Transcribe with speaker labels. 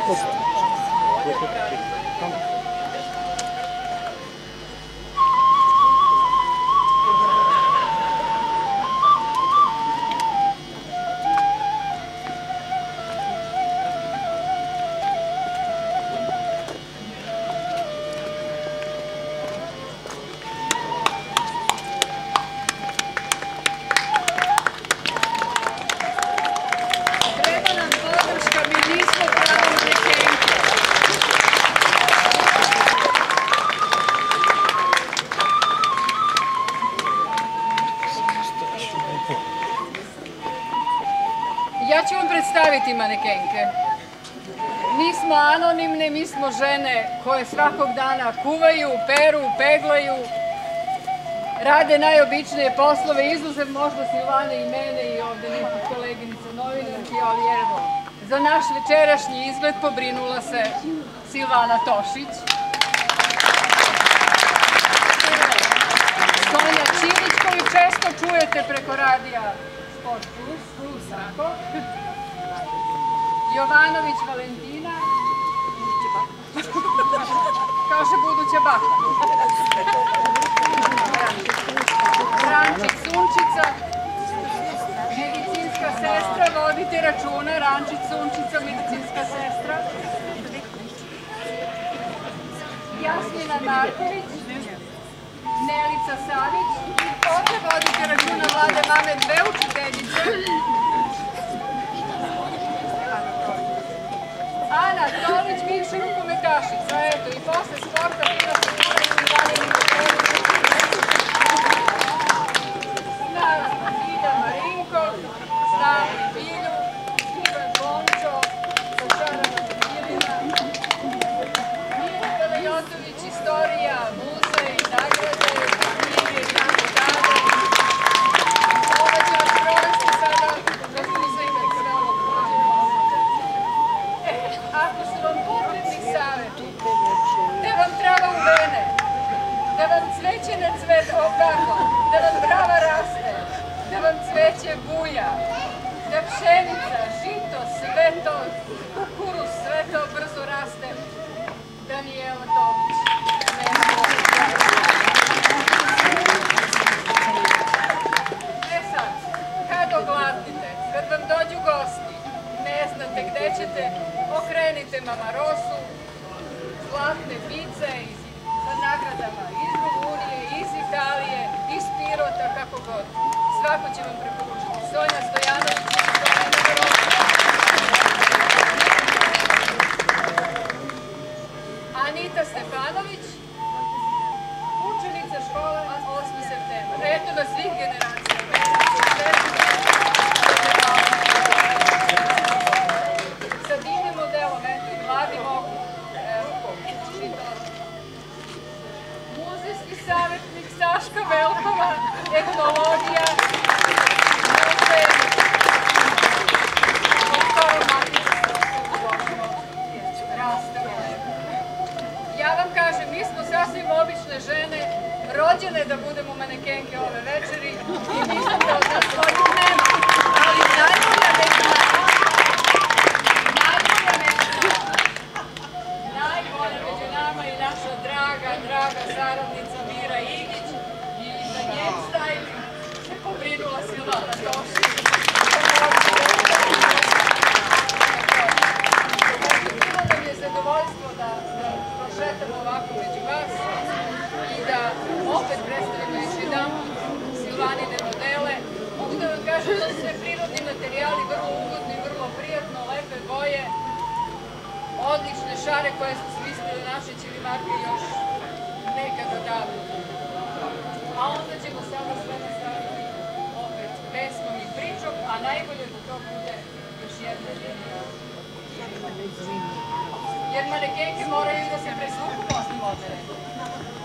Speaker 1: Ja ću vam predstaviti manekenke. Mi smo anonimne, mi smo žene koje svakog dana kuvaju, peru, peglaju, rade najobičnije poslove, izuzev možda Silvane i mene i ovde nekih koleginica novinarki, ali evo, za naš večerašnji izgled pobrinula se Silvana Tošić. Sonja Čilić, koju često čujete preko radija Sport Plus, tako. Jovanović Valentina, kaže buduća baka. Rančić Sunčica, medicinska sestra, vodite računa, Rančić Sunčica, medicinska sestra. Jasmina Marković, Nelica Savić, ovdje vodite računa Vlade mame, dve učiteljice. Ana Tolić, bivša rukometašica, eto, i posle sporta bila se kura i Silvanini motori. Naravno, Ida Marinko, Stavri Bilju, Ivan Bončo, Sačarana Bilina, Mira Pelejotović, istorija, muzej, nagrade, knjige i tako dalje. Ova će vas provesti sada do muzej kad se malo prođemo. Ako su vam potrebni savjeti, da vam trava uvene, da vam cveće na cvet okako, da vam brava raste, da vam cveće buja, da pšenica, žito, sve to, kukuruz, sve to brzo raste. Danijela Tomić. E sad, kad ogladnite, kad vam dođu gosti, ne znate gde ćete, okrenite Mama Rosu, zlatne pice sa nagradama iz Rumunije, iz Italije, iz Pirota, kako god. Svako će vam preporučiti. Sonja Stojanović, Mama Rosu. Anita Stefanović, učenica škole 8. septembra. Eto da svih generacija. Sa divnim modelom, eto i mladi mogu. Muzejski savjetnik Saška Velkova, etnologija, muzej, ja vam kažem, mi smo sasvim obične žene, rođene da budemo manekenke ove večeri i mislim da od nas svoju nema. Ali najbolja među nama je naša draga saradnica Mira Igić i za njen styling se pobrinula Silvana Tošić. Bilo nam je zadovoljstvo da prošetamo ovako među vas i da opet predstavimo još jedan Silvanine modele. Mogu da vam kažem da su sve prirodni materijali, vrlo ugodni, vrlo prijatno, lepe boje, odlične šare koje smo smislili naše ćilimarke još nekada davno. A onda ćemo sada sve nastaviti opet pesmom i pričom, a najbolje da to bude još jedna linija. Jer manekenke moraju da se presvuku posle modere.